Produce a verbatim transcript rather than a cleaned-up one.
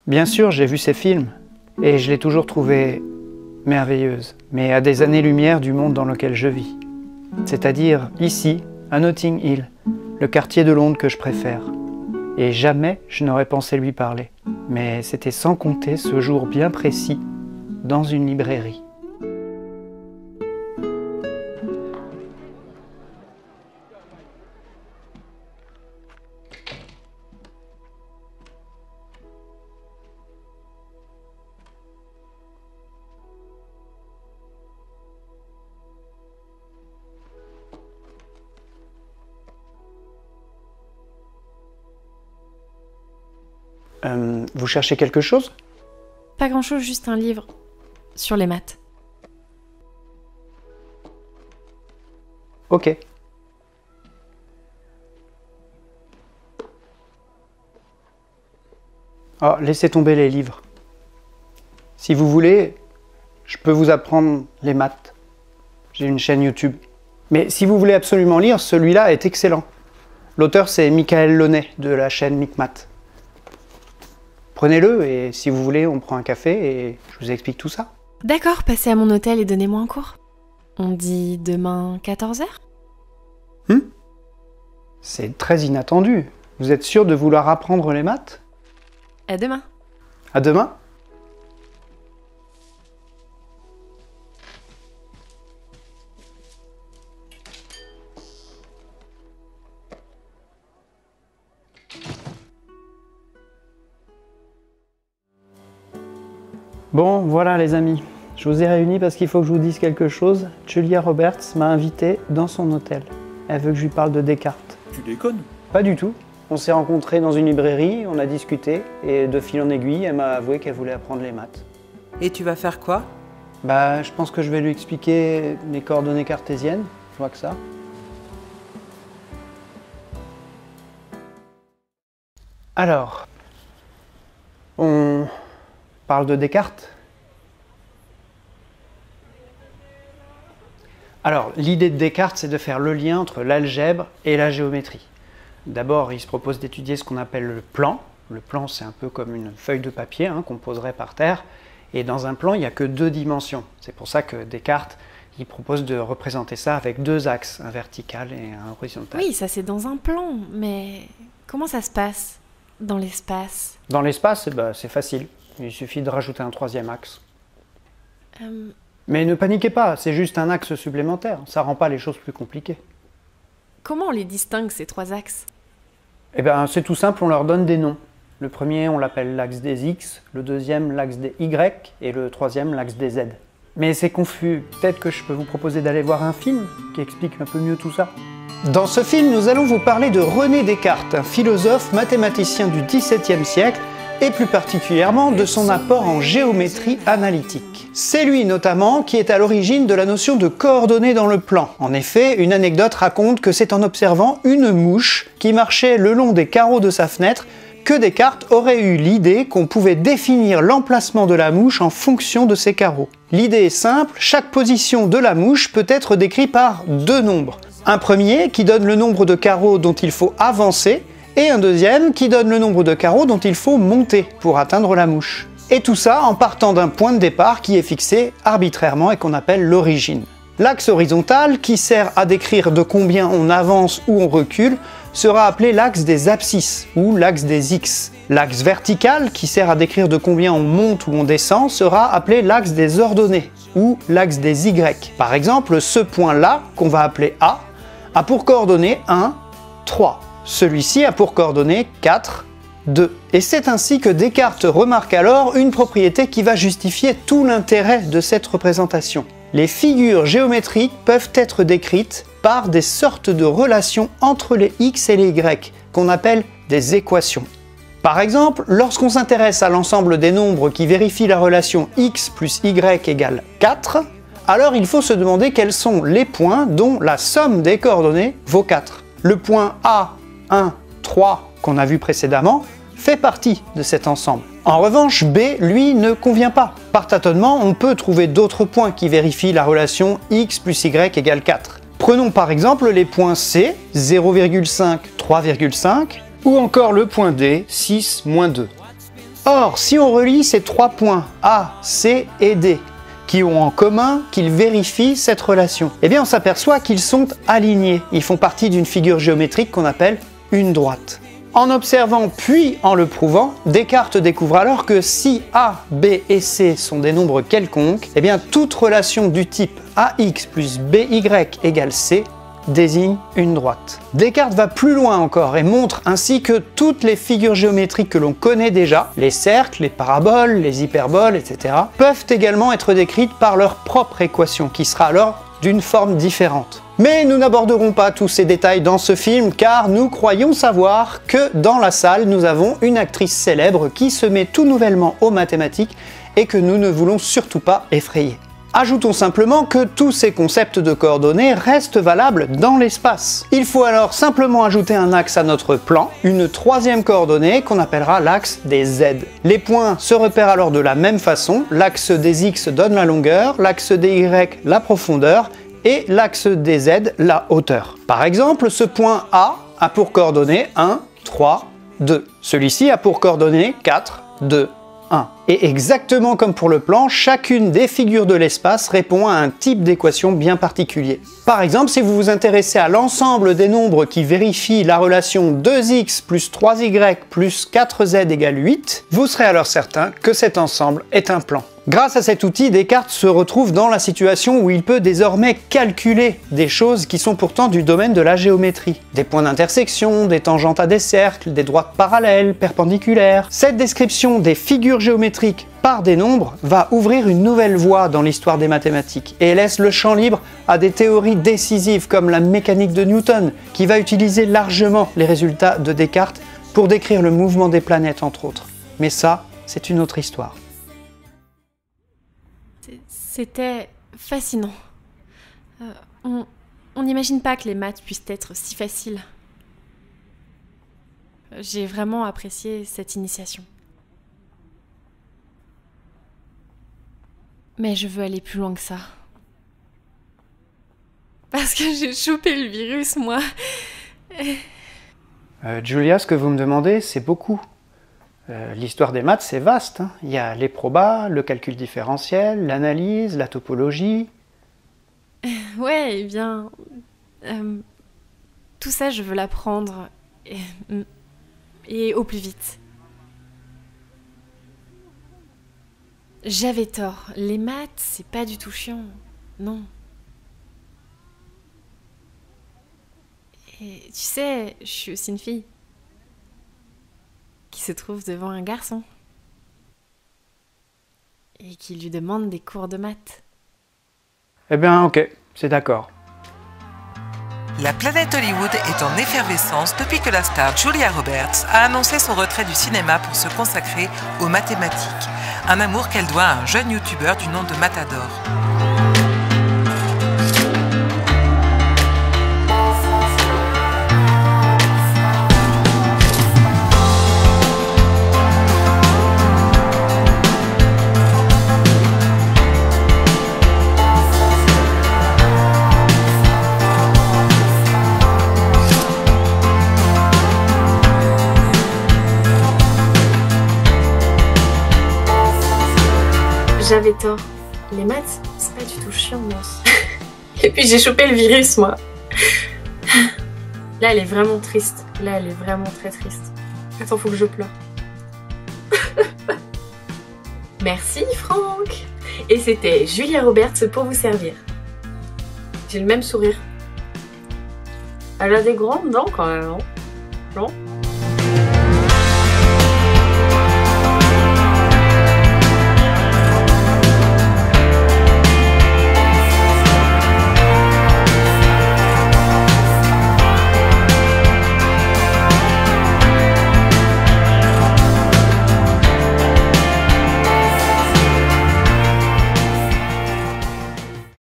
Bien sûr, j'ai vu ces films, et je l'ai toujours trouvée merveilleuse, mais à des années-lumière du monde dans lequel je vis. C'est-à-dire ici, à Notting Hill, le quartier de Londres que je préfère. Et jamais je n'aurais pensé lui parler. Mais c'était sans compter ce jour bien précis, dans une librairie. Euh, vous cherchez quelque chose? Pas grand-chose, juste un livre. Sur les maths. Ok. Oh, laissez tomber les livres. Si vous voulez, je peux vous apprendre les maths. J'ai une chaîne YouTube. Mais si vous voulez absolument lire, celui-là est excellent. L'auteur, c'est Michael Launay, de la chaîne Micmath. Prenez-le et si vous voulez, on prend un café et je vous explique tout ça. D'accord, passez à mon hôtel et donnez-moi un cours. On dit demain quatorze heures? Hmm? C'est très inattendu. Vous êtes sûr de vouloir apprendre les maths? À demain. À demain? Bon, voilà les amis, je vous ai réunis parce qu'il faut que je vous dise quelque chose. Julia Roberts m'a invité dans son hôtel. Elle veut que je lui parle de Descartes. Tu déconnes? Pas du tout. On s'est rencontrés dans une librairie, on a discuté, et de fil en aiguille, elle m'a avoué qu'elle voulait apprendre les maths. Et tu vas faire quoi? Bah, je pense que je vais lui expliquer les coordonnées cartésiennes, je vois que ça. Alors, on parle de Descartes. Alors, l'idée de Descartes, c'est de faire le lien entre l'algèbre et la géométrie. D'abord, il se propose d'étudier ce qu'on appelle le plan. Le plan, c'est un peu comme une feuille de papier hein, qu'on poserait par terre. Et dans un plan, il n'y a que deux dimensions. C'est pour ça que Descartes, il propose de représenter ça avec deux axes, un vertical et un horizontal. Oui, ça c'est dans un plan, mais comment ça se passe dans l'espace? Dans l'espace, bah, c'est facile. Il suffit de rajouter un troisième axe. Euh... Mais ne paniquez pas, c'est juste un axe supplémentaire. Ça rend pas les choses plus compliquées. Comment on les distingue, ces trois axes? Eh bien, c'est tout simple, on leur donne des noms. Le premier, on l'appelle l'axe des X, le deuxième, l'axe des Y, et le troisième, l'axe des Z. Mais c'est confus. Peut-être que je peux vous proposer d'aller voir un film qui explique un peu mieux tout ça. Dans ce film, nous allons vous parler de René Descartes, un philosophe mathématicien du dix-septième siècle, et plus particulièrement de son apport en géométrie analytique. C'est lui notamment qui est à l'origine de la notion de coordonnées dans le plan. En effet, une anecdote raconte que c'est en observant une mouche qui marchait le long des carreaux de sa fenêtre que Descartes aurait eu l'idée qu'on pouvait définir l'emplacement de la mouche en fonction de ses carreaux. L'idée est simple, chaque position de la mouche peut être décrite par deux nombres. Un premier qui donne le nombre de carreaux dont il faut avancer, et un deuxième qui donne le nombre de carreaux dont il faut monter pour atteindre la mouche. Et tout ça en partant d'un point de départ qui est fixé arbitrairement et qu'on appelle l'origine. L'axe horizontal, qui sert à décrire de combien on avance ou on recule, sera appelé l'axe des abscisses ou l'axe des X. L'axe vertical, qui sert à décrire de combien on monte ou on descend, sera appelé l'axe des ordonnées ou l'axe des Y. Par exemple, ce point-là, qu'on va appeler A, a pour coordonnées un, trois. Celui-ci a pour coordonnées quatre, deux. Et c'est ainsi que Descartes remarque alors une propriété qui va justifier tout l'intérêt de cette représentation. Les figures géométriques peuvent être décrites par des sortes de relations entre les X et les Y, qu'on appelle des équations. Par exemple, lorsqu'on s'intéresse à l'ensemble des nombres qui vérifient la relation X plus Y égale quatre, alors il faut se demander quels sont les points dont la somme des coordonnées vaut quatre. Le point A, un, trois qu'on a vu précédemment fait partie de cet ensemble. En revanche, B, lui, ne convient pas. Par tâtonnement, on peut trouver d'autres points qui vérifient la relation X plus Y égale quatre. Prenons par exemple les points C, zéro virgule cinq, trois virgule cinq, ou encore le point D, six, moins deux. Or, si on relie ces trois points A, C et D, qui ont en commun qu'ils vérifient cette relation, eh bien on s'aperçoit qu'ils sont alignés. Ils font partie d'une figure géométrique qu'on appelle une droite. En observant puis en le prouvant, Descartes découvre alors que si A, B et C sont des nombres quelconques, eh bien toute relation du type A X plus B Y égale C désigne une droite. Descartes va plus loin encore et montre ainsi que toutes les figures géométriques que l'on connaît déjà, les cercles, les paraboles, les hyperboles, et cetera, peuvent également être décrites par leur propre équation, qui sera alors d'une forme différente. Mais nous n'aborderons pas tous ces détails dans ce film car nous croyons savoir que dans la salle nous avons une actrice célèbre qui se met tout nouvellement aux mathématiques et que nous ne voulons surtout pas effrayer. Ajoutons simplement que tous ces concepts de coordonnées restent valables dans l'espace. Il faut alors simplement ajouter un axe à notre plan, une troisième coordonnée qu'on appellera l'axe des Z. Les points se repèrent alors de la même façon, l'axe des X donne la longueur, l'axe des Y la profondeur, et l'axe des Z la hauteur. Par exemple, ce point A a pour coordonnées un, trois, deux. Celui-ci a pour coordonnées quatre, deux, un. Et exactement comme pour le plan, chacune des figures de l'espace répond à un type d'équation bien particulier. Par exemple, si vous vous intéressez à l'ensemble des nombres qui vérifient la relation deux x plus trois y plus quatre z égale huit, vous serez alors certain que cet ensemble est un plan. Grâce à cet outil, Descartes se retrouve dans la situation où il peut désormais calculer des choses qui sont pourtant du domaine de la géométrie. Des points d'intersection, des tangentes à des cercles, des droites parallèles, perpendiculaires. Cette description des figures géométriques par des nombres va ouvrir une nouvelle voie dans l'histoire des mathématiques et laisse le champ libre à des théories décisives comme la mécanique de Newton, qui va utiliser largement les résultats de Descartes pour décrire le mouvement des planètes entre autres. Mais ça, c'est une autre histoire. C'était fascinant. Euh, on n'imagine pas que les maths puissent être si faciles. J'ai vraiment apprécié cette initiation. Mais je veux aller plus loin que ça. Parce que j'ai chopé le virus, moi. Euh, Julia, ce que vous me demandez, c'est beaucoup. Euh, L'histoire des maths, c'est vaste. Hein. Il y a les probas, le calcul différentiel, l'analyse, la topologie. Ouais, eh bien... Euh, tout ça, je veux l'apprendre. Et, et au plus vite. J'avais tort. Les maths, c'est pas du tout chiant. Non. Et tu sais, je suis aussi une fille qui se trouve devant un garçon et qui lui demande des cours de maths. Eh bien, ok, c'est d'accord. La planète Hollywood est en effervescence depuis que la star Julia Roberts a annoncé son retrait du cinéma pour se consacrer aux mathématiques. Un amour qu'elle doit à un jeune youtubeur du nom de Matador. J'avais tort. Les maths, c'est pas du tout chiant, moi. Et puis j'ai chopé le virus, moi. Là, elle est vraiment triste. Là, elle est vraiment très triste. Attends, faut que je pleure. Merci, Franck. Et c'était Julia Roberts pour vous servir. J'ai le même sourire. Elle a des grandes dents, quand même, non ? Non ?